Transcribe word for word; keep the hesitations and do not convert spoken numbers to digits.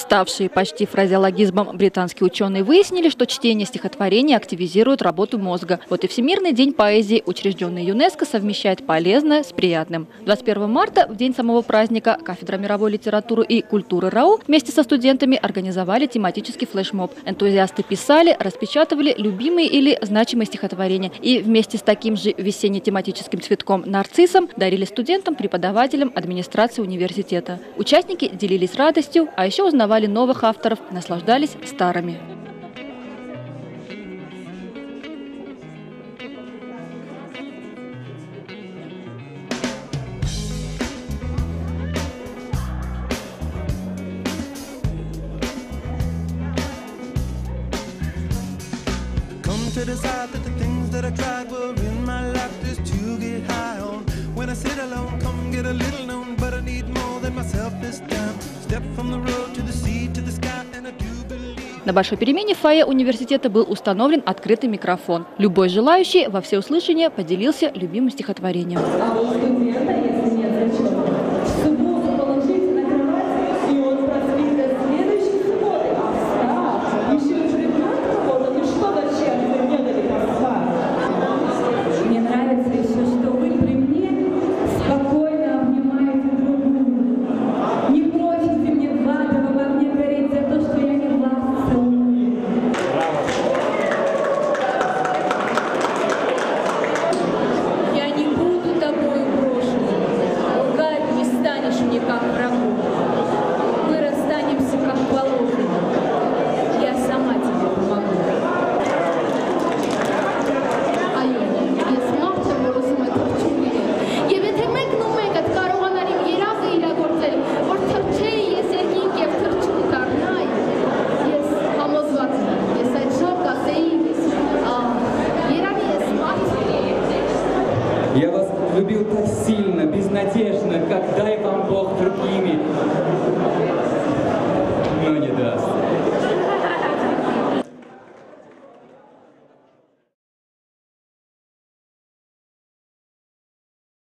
Ставшие почти фразеологизмом британские ученые выяснили, что чтение стихотворений активизирует работу мозга. Вот и Всемирный день поэзии, учрежденный ЮНЕСКО, совмещает полезное с приятным. двадцать первого марта, в день самого праздника, кафедра мировой литературы и культуры РАУ вместе со студентами организовали тематический флешмоб. Энтузиасты писали, распечатывали любимые или значимые стихотворения и вместе с таким же весенне-тематическим цветком нарциссом дарили студентам, преподавателям, администрации университета. Участники делились радостью, а еще узнавали новых авторов, наслаждались старыми. На большой перемене в фойе университета был установлен открытый микрофон. Любой желающий во всеуслышание поделился любимым стихотворением. А у студента, если нет зачета, субботу положите на кровать, и он проспит до следующей субботы. А встав, еще предмет кого-то, ну что зачем вы не дали поспать? Мне нравится еще, что вы при мне спокойно обнимаете друг друга. Не просите мне в адовом огне гореть за то, что я не властна. Я вас любил так сильно, безнадежно, как дай вам Бог другими.